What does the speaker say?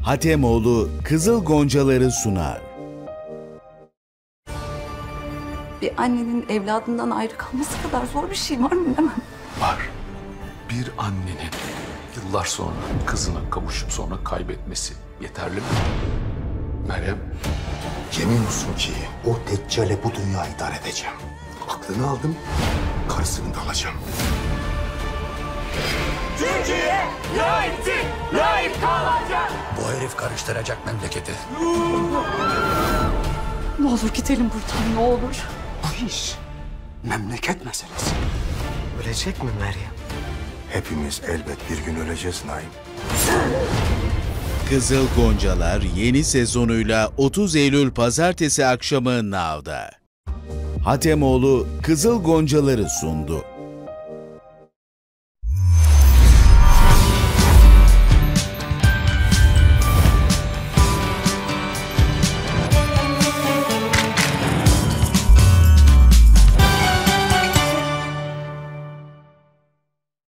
Hatemoğlu Kızıl Goncaları sunar. Bir annenin evladından ayrı kalması kadar zor bir şey var mı bilemem. Var. Bir annenin yıllar sonra kızına kavuşup sonra kaybetmesi yeterli mi? Meryem. Yemin olsun ki o Deccal'e bu dünyayı idare edeceğim. Aklını aldım, karısını da alacağım. Türkiye layıktır, layık kalacak. Bu herif karıştıracak memleketi. Ne olur gidelim buradan, ne olur. Bu iş memleket meselesi. Ölecek mi Meryem? Hepimiz elbet bir gün öleceğiz Naim. Kızıl Goncalar yeni sezonuyla 30 Eylül Pazartesi akşamı Now'da. Hatemoğlu Kızıl Goncaları sundu.